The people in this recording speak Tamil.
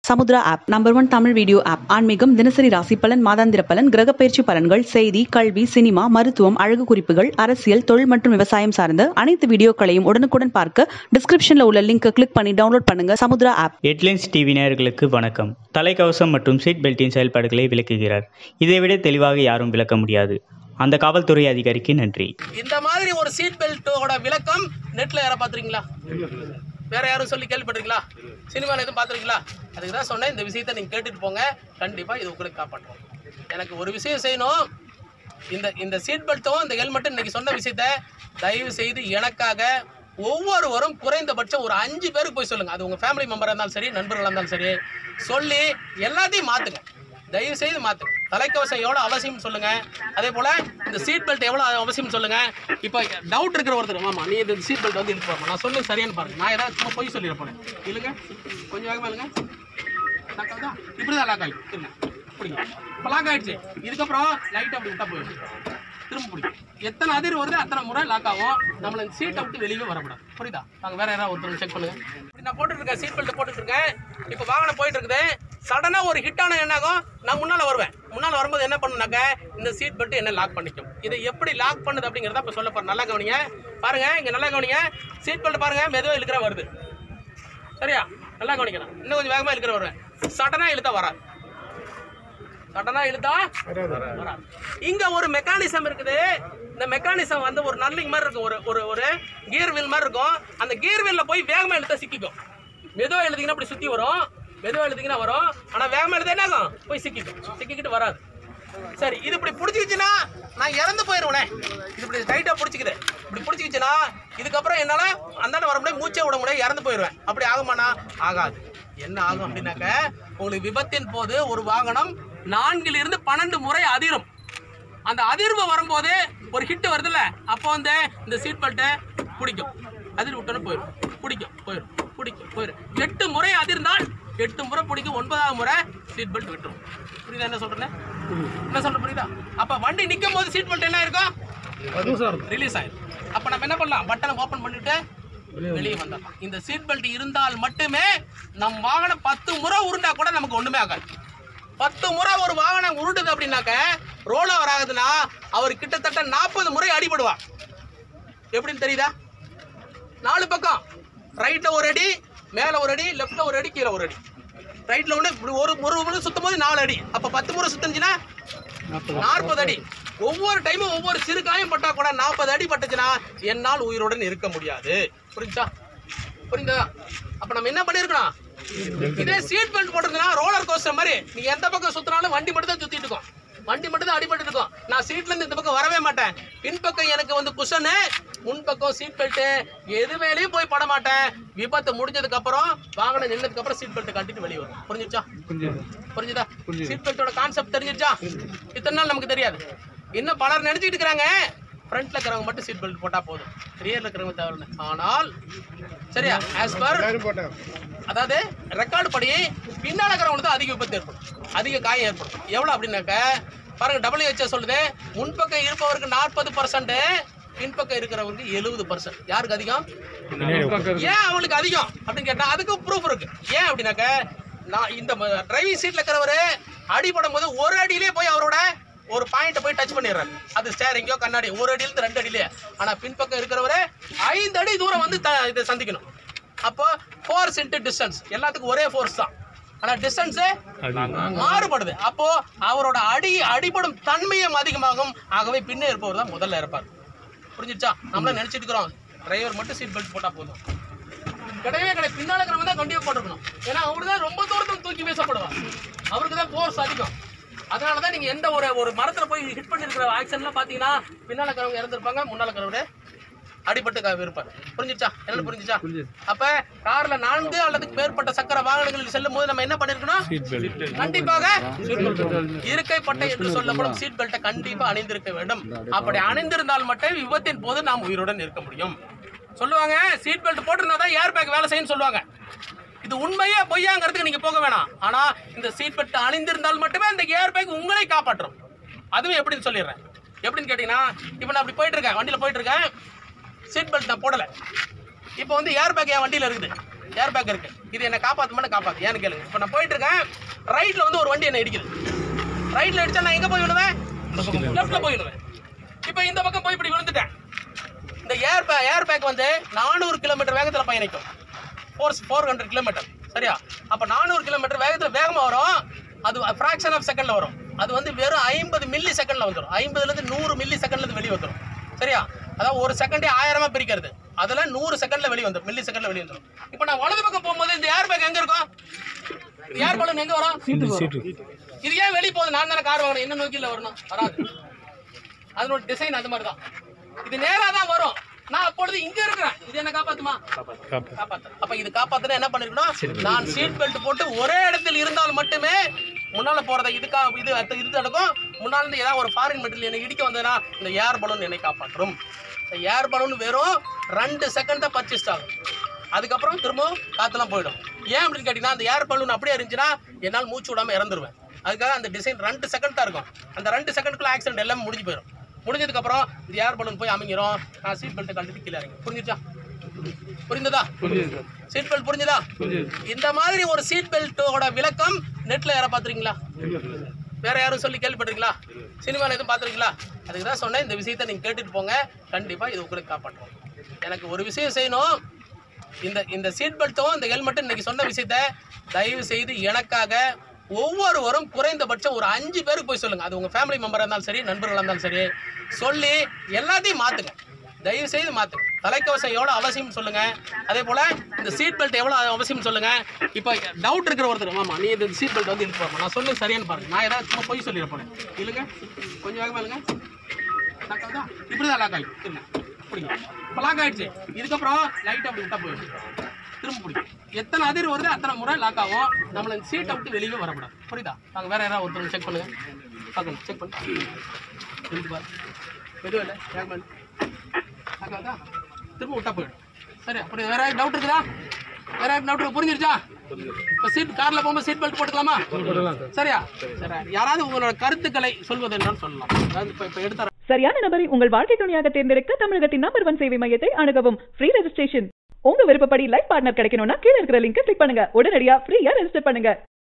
Samudra app number 1 Tamil video app. ஆன்மீகம், தினசரி ராசி பலன், மாதாந்திர பலன், கிரக பயிற்சி பலன்கள், செய்தி, கல்வி, சினிமா, மருத்துவம், அழகு குறிப்புகள், அரசியல், தொழில் மற்றும் விவசாயம் சார்ந்த அனைத்து வீடியோக்களையும் உடனுக்குடன் பார்க்க டிஸ்கிரிப்ஷன்ல உள்ள லிங்கை கிளிக் பண்ணி டவுன்லோட் பண்ணுங்க சமுத்ரா ஆப். ஹெட்லைன்ஸ் டிவி நேயர்களுக்கு வணக்கம். தலைக்கவசம் மற்றும் சீட் பெல்ட்டின் செயல்பாடுகளை விளக்குகிறார். இதைவிட தெளிவாக யாரும் விளக்க முடியாது. அந்த காவல்துறை அதிகாரிக்கு நன்றி. இந்த மாதிரி ஒரு சீட் பெல்ட்டோட விளக்கம் நெட்ல யாரை பார்த்துருக்கீங்களா? வேற யாரும் சொல்லி கேள்விப்பட்டிருக்கீங்களா? சினிமாவில் எதுவும் பார்த்துருக்கீங்களா? அதுக்கு தான் சொன்னேன், இந்த விஷயத்தை நீங்கள் கேட்டுட்டு போங்க, கண்டிப்பாக இது உங்களுக்கு காப்பாற்றும். எனக்கு ஒரு விஷயம் செய்யணும், இந்த சீட் பெல்ட்டும் இந்த ஹெல்மெட்டும் இன்னைக்கு சொன்ன விஷயத்த தயவு செய்து எனக்காக ஒவ்வொருவரும் குறைந்தபட்சம் ஒரு 5 பேருக்கு போய் சொல்லுங்கள். அது உங்கள் ஃபேமிலி மெம்பராக இருந்தாலும் சரி, நண்பர்களாக இருந்தாலும் சரி, சொல்லி எல்லாத்தையும் மாற்றுங்க. தயவு செய்து மாற்றுங்க. தலைக்கவசம் எவ்வளோ அவசியம் சொல்லுங்கள். அதே போல் இந்த சீட் பெல்ட் எவ்வளோ அவசியம் சொல்லுங்கள். இப்போ டவுட் இருக்கிற ஒருத்தர், மாமா நீ இந்த சீட் பெல்ட் வந்து இழுத்து போமா, நான் சொன்னது சரியானு பாருங்கள். நான் ஏதாவது சும்மா போய் சொல்லிட போனேன். இல்லைங்க, கொஞ்சம் வேகமாக இல்லைங்க, லாக் ஆகுதா? இப்படி தான் லாக் ஆகிடும். இல்லை பிடிங்க, இப்போ லாக் ஆகிடுச்சு. இதுக்கப்புறம் லைட்டாக அப்படி விட்டால் போயிடும், திரும்ப பிடிக்கும். எத்தனை அதிர் வருது அத்தனை முறை லாக் ஆகும். நம்மளை சீட்டை விட்டு வெளியே வரக்கூடாது. புரியுதா? நாங்கள் வேறு யாராவது ஒருத்தர் செக் பண்ணுங்கள். இப்படி நான் போட்டுருக்கேன், சீட் பெல்ட் போட்டுருக்கேன். இப்போ வாகனம் போயிட்டு இருக்குது. சடனாக ஒரு ஹிட்டான என்னாகும், நான் முன்னால் வருவேன். முன்னால் வரும்போது என்ன பண்ணுனாக்க இந்த சீட் பெல்ட் என்ன லாக் பண்ணிக்கும். இதை எப்படி லாக் பண்ணுது அப்படிங்கிறத இப்போ சொல்ல போகிறேன். நல்லா கவனிங்க, பாருங்கள், இங்கே நல்லா கவனிங்க. சீட் பெல்ட் பாருங்கள், மெதுவாக இழுக்கிற வருது. சரியா? நல்லா கவனிக்கணும். இன்னும் கொஞ்சம் வேகமாக இழுக்கிற வருவேன். சடனாக இழுத்தா வராது. சடனாக இழுத்தா வராது. இங்கே ஒரு மெக்கானிசம் இருக்குது. இந்த மெக்கானிசம் வந்து ஒரு நல்லிங் மாதிரி இருக்கும், ஒரு ஒரு கியர் வீல் மாதிரி இருக்கும். அந்த கியர் வீலில் போய் வேகமாக இழுத்தா சிக்கிக்கும். மெதுவாக எழுதிங்கன்னா அப்படி சுற்றி வரும், மெதுவாக எழுதிங்கன்னா வரும். ஆனால் வேகமாக எழுத என்னாகும், போய் சிக்கிக்கும், சிக்கிக்கிட்டு வராது. சரி, இது இப்படி பிடிச்சிக்கிச்சுன்னா நான் இறந்து போயிடுவேனே. இது இப்படி டைட்டாக பிடிச்சிக்குது. இப்படி பிடிச்சிக்கிச்சுன்னா இதுக்கப்புறம் என்னால் அந்தாண்ட வர முடியாது, மூச்சே விட முடியாது, இறந்து போயிடுவேன். அப்படி ஆகுமாண்ணா? ஆகாது. என்ன ஆகும் அப்படின்னாக்க, உங்களுக்கு விபத்தின் போது ஒரு வாகனம் 4 இருந்து 12 முறை அதிரும். அந்த அதிர்வு வரும்போது ஒரு ஹிட் வருதுல்ல, அப்போ வந்து இந்த சீட் பெல்ட்டை பிடிக்கும். அதிர் விட்டோன்னு போயிடும், பிடிக்கும், போயிடும், பிடிக்கும், போயிடும். 8 முறை அதிர்ந்தால் 8 முறை பிடிக்கும், 9ஆவது முறை சீட் பெல்ட் விட்டுரும். புரியுதா என்ன சொல்றேன்? என்ன சொல்ற புரியுதா? அப்ப வண்டி நிற்கும் போது சீட் பெல்ட் என்ன இருக்கும், ரிலீஸ் ஆயிடும். அப்ப நம்ம என்ன பண்ணலாம், பட்டனை ஓபன் பண்ணிட்டு வெளியே வந்துடலாம். இந்த சீட் பெல்ட் இருந்தால் மட்டுமே நம் வாகனம் 10 முறை உருண்டா கூட நமக்கு ஒண்ணுமே ஆகாது. 10 முறை ஒரு வாகனம் உருண்டுது அப்படின்னாக்க, ரோல் ஓவர் ஆகுதுன்னா அவர் கிட்டத்தட்ட 40 முறை அடிபடுவார். எப்படின்னு தெரியுதா? 4 பக்கம், ரைட்ல ஒரு அடி, மேல ஒரு அடி, லெஃப்ட்ல ஒரு அடி, கீழே ஒரு அடி. ரைட்ல ஒன்று ஒரு முறை சுத்தும் போது 4 அடி. அப்ப 10 முறை சுத்துச்சுன்னா 40 அடி. ஒவ்வொரு டைமும் ஒவ்வொரு சிறு காயம் பட்டா கூட 40 அடி பட்டுச்சுன்னா என்னால் உயிருடன் இருக்க முடியாது. புரிஞ்சா? புரியுதா? அப்ப நம்ம என்ன பண்ணிருக்கோம், இதே சீட் பெல்ட் போட்டிருந்தா ரோலர் கோஸ்டர் மாதிரி நீங்க எந்த பக்கம் சுத்தினாலும் வண்டி மட்டும் தான் சுத்திட்டு இருக்கும், வண்டி மட்டும் தான் அடிபட்டு இருக்கும். நான் சீட்ல இருந்து இந்த பக்கம் வரவே மாட்டேன். பின்பக்கம் எனக்கு வந்து குஷனு, முன்பக்கம் சீட் பெல்ட், எது மேலேயும் போய் பட மாட்டேன். விபத்து முடிஞ்சதுக்கு அப்புறம், வாகனம் நின்னதுக்கு அப்புறம் சீட் பெல்ட் கட்டிட்டு வெளியே வரும். புரிஞ்சிருச்சா? புரிஞ்சுதா? சீட் பெல்ட்டோட கான்செப்ட் தெரிஞ்சிருச்சா? இத்தனை நாள் நமக்கு தெரியாது. இன்னும் பலர் நினைச்சிட்டு இருக்கிறாங்க ஃப்ரண்ட்ல இருக்கிறவங்க மட்டும் சீட் பெல்ட் போட்டா போதும், ரியர்ல இருக்கிறவங்க தேவை. ஆனால் சரியா, ஆஸ் பர் அதாவது ரெக்கார்டு படி பின்னால இருக்கிறவங்களுக்கு அதிக விபத்து ஏற்படும், அதிக காயம் ஏற்படும். எவ்வளவு அப்படின்னாக்க பாருங்க, WHO சொல்லுது, முன்பக்கம் இருப்பவருக்கு 40%, பின்பக்கம் இருக்கிறவருக்கு 70%. யாருக்கு அதிகம்? ஏன் அவங்களுக்கு அதிகம் அப்படின்னு கேட்டா அதுக்கு ப்ரூஃப் இருக்கு. ஏன் அப்படின்னாக்க, நான் இந்த டிரைவிங் சீட்ல இருக்கிறவரு அடிபடும் போது ஒரு அடியிலே போய் அவரோட ஒரு பாயிண்ட்டை போய் டச் பண்ணிடுறாரு. அது ஸ்டேரிங்கோ கண்ணாடி, ஒரு அடியிலிருந்து 2 அடியிலே. ஆனா பின்பக்கம் இருக்கிறவரு 5 அடி தூரம் வந்து இதை சந்திக்கணும். அப்போ ஃபோர்ஸ் இன்டு டிஸ்டன்ஸ், எல்லாத்துக்கும் ஒரே ஃபோர்ஸ் தான், ஆனா டிஸ்டன்ஸ் மாறுபடுது. அப்போ அவரோட அடிபடும் தன்மையும் அதிகமாகும். ஆகவே பின்னே இருப்பவர் தான் முதல்ல இருப்பார். புரிஞ்சிருச்சா? நம்மள நினைச்சிட்டு இருக்கிறோம் டிரைவர் மட்டும் சீட் பெல்ட் போட்டா போதும். கிடையவே கிடையாது. பின்னால இருக்கிறவங்க தான் கண்டிப்பா போட்டுக்கணும். ஏன்னா அவரு தான் ரொம்ப தூரத்தில் தூக்கி வீசப்படுவார், அவருக்கு தான் ஃபோர்ஸ் அதிகம். அதனாலதான் நீங்க எந்த ஒரு மரத்துல போய் ஹிட் பண்ணிருக்கிற ஆக்சிடென்ட்லாம் பாத்தீங்கன்னா பின்னால இருக்கிறவங்க இறந்துருப்பாங்க, முன்னால இருக்கிறவங்க அடிபட்டு இருப்பார். புரிஞ்சிச்சா? என்ன புரிஞ்சிச்சா? அப்ப கார்ல 4 அல்லது மேற்பட்ட சக்கர வாகனங்களில் செல்லும் போது நம்ம என்ன பண்ணிருக்கணும், கண்டிப்பாக இருக்கை பட்டை என்று சொல்லப்படும் சீட் பெல்ட்டை கண்டிப்பா அணிந்திருக்க வேண்டும். அப்படி அணிந்திருந்தால் மட்டும் விபத்தின் போது நாம் உயிருடன் இருக்க முடியும். சொல்லுவாங்க சீட் பெல்ட் போட்டிருந்தாதான் ஏர் பேக் வேலை செய்யும் சொல்லுவாங்க. இது உண்மையா பொய்யாங்கிறதுக்கு நீங்க போக வேணாம். ஆனா இந்த சீட் பெல்ட் அணிந்திருந்தால் மட்டுமே இந்த ஏர் பேக் உங்களை காப்பாற்றும். அதுவும் எப்படின்னு சொல்லிடுறேன். எப்படின்னு கேட்டீங்கன்னா, இப்ப நான் அப்படி போயிட்டு இருக்கேன், வண்டியில போயிட்டு இருக்கேன், சீட் பெல்ட் நான் போடல. இப்போ வந்து ஏர் பேக் என் வண்டியில இருக்குது. ஏர் பேக் இருக்கு. இது என்ன காப்பாற்றுமான்னு காப்பாற்று. ஏன்னு கேளுங்க. இப்போ நான் போயிட்டு இருக்கேன், ரைட்டில் வந்து ஒரு வண்டி என்ன இடிக்குது. ரைட்டில் அடிச்சா நான் எங்கே போய் விடுவேன்? லெஃப்ட்டில் போய் விடுவேன். இப்போ இந்த பக்கம் போய் இப்படி விழுந்துட்டேன். இந்த ஏர் பேக் வந்து 400 கிலோமீட்டர் வேகத்தில் பயணிக்கும். 400 கிலோமீட்டர் சரியா? அப்போ 400 கிலோமீட்டர் வேகத்தில் வேகமாக வரும். அது ஃப்ராக்ஷன் ஆஃப் செகண்டில் வரும். அது வந்து வெறும் 50 மில்லி செகண்டில் வந்துடும். 50லேருந்து 100 மில்லி செகண்ட்லேருந்து வெளியே வந்துடும் சரியா? அதாவது ஒரு செகண்டே 1000 பிரிக்கிறது. அதில் 100 செகண்டில் வெளியே வந்துடும், மில்லி செகண்டில் வெளியே வந்துடும். இப்போ நான் வலது பக்கம் போகும்போது இந்த ஏர் பேக் எங்கே இருக்கும்? ஏர் பலூன் எங்கே வரும்? இது ஏன் வெளியே போகுது? நான் தானே கார் வாங்கணும், என்ன நோக்கியில் வரணும்? வராது. அதனோட டிசைன் அது மாதிரி தான். இது நேராக தான் வரும். நான் அப்பொழுது இங்க இருக்கிறேன். இது என்ன காப்பாத்துமா? காப்பாத்து. அப்ப இது காப்பாத்துனா என்ன பண்ணிருக்கணும்? நான் சீட் பெல்ட் போட்டு ஒரே இடத்தில் இருந்தால் மட்டுமே முன்னால போறதை இது நடக்கும். முன்னால இருந்து ஏதாவது ஒரு ஃபாரின் மெட்டீரியல் என்னை இடிக்க வந்ததுன்னா இந்த ஏர் பலூன் என்னை காப்பாற்றும். இந்த ஏர் பலூன் வெறும் 2 செகண்ட் தான் பர்ச்சேஸ் ஆகும். அதுக்கப்புறம் திரும்பவும் காத்தெல்லாம் போயிடும். ஏன் அப்படின்னு கேட்டீங்கன்னா, அந்த ஏர் பலூன் அப்படியே இருந்துச்சுன்னா என்னால் மூச்சு விடாம இறந்துருவேன். அதுக்காக அந்த டிசைன் 2 செகண்ட் தான் இருக்கும். அந்த 2 செகண்டுக்குள்ள ஆக்சிடென்ட் எல்லாமே முடிஞ்சு போயிடும். முடிஞ்சதுக்கு அப்புறம் இந்த ஏர் பலூன் போய் அமைங்கிறோம். நான் சீட் பெல்ட்டை கழட்டி கீழே இறங்கி. புரிஞ்சுச்சா? புரிந்ததா? சீட் பெல்ட் புரிஞ்சுதா? இந்த மாதிரி ஒரு சீட் பெல்ட்டோட விளக்கம் நெட்ல யாரை பார்த்துருக்கீங்களா? வேற யாரும் சொல்லி கேள்விப்பட்டிருக்கீங்களா? சினிமாவில் எதுவும் பார்த்துருக்கீங்களா? அதுக்கு தான் சொன்னேன், இந்த விஷயத்தை நீங்கள் கேட்டுட்டு போங்க, கண்டிப்பாக இது உங்களுக்கு காப்பாற்றும். எனக்கு ஒரு விஷயம் செய்யணும். இந்த சீட் பெல்ட்டும் இந்த ஹெல்மெட்டும் இன்னைக்கு சொன்ன விஷயத்த தயவு செய்து எனக்காக ஒவ்வொருவரும் குறைந்தபட்சம் ஒரு 5 பேருக்கு போய் சொல்லுங்க. அது உங்க ஃபேமிலி மெம்பராக இருந்தாலும் சரி, நண்பர்களாக இருந்தாலும் சரி, சொல்லி எல்லாத்தையும் மாத்துங்க. தயவு செய்து மாத்துங்க. தலைக்கவசம் எவ்வளோ அவசியம் சொல்லுங்க. அதே போல இந்த சீட் பெல்ட் எவ்வளோ அவசியம் சொல்லுங்க. இப்போ டவுட் இருக்கிற ஒருத்தர், ஆமா நீ இந்த சீட் பெல்ட் வந்து இழுத்து பாருங்க, நான் சொல்லுங்க சரியானு பாருங்க. நான் ஏதாவது சும்மா போய் சொல்லிட போறேன். இல்லைங்க, கொஞ்சம் வேகமா இல்லைங்க. இப்படிதான் லாக் ஆகி பிடிக்கும். இப்போ லாக் ஆயிடுச்சு. இதுக்கப்புறம் லைட் அப்படி விட்டா போயிடும், திரும்ப பிடிக்கும். எத்தனை அதிர் வருது அத்தனை முறை லாக் ஆகும். நம்மளை சீட்டை விட்டு வெளியே வரக்கூடாது. புரியுதா? நாங்கள் வேற யாராவது ஒருத்தர் செக் பண்ணுங்க. பார்க்கணும், செக் பண்ணு. இருந்து பாரு, எதுவும் இல்லை, லாக் ஆகுதா? திரும்ப விட்டா போயிடும். சரி, அப்படி வேற யாரும் டவுட் இருக்குதா? வேற யாரும் டவுட் புரிஞ்சிருச்சா? இப்போ சீட் காரில் போகும்போது சீட் பெல்ட் போட்டுக்கலாமா? சரியா? சரி, யாராவது உங்களோட கருத்துக்களை சொல்வது என்னன்னு சொல்லலாம். அதாவது இப்போ எடுத்த சரியான நபரை உங்கள் வாழ்க்கை துணையாக தேர்ந்தெடுக்க தமிழகத்தின் நம்பர் 1 சேவை மையத்தை அணுகவும். Free registration. உங்க விருப்பப்படி லைஃப் பார்ட்னர் கிடைக்கணும்னா கீழ இருக்கிற லிங்கை கிளிக் பண்ணுங்க. உடனடியா ஃப்ரீயா ரெஜிஸ்டர் பண்ணுங்க.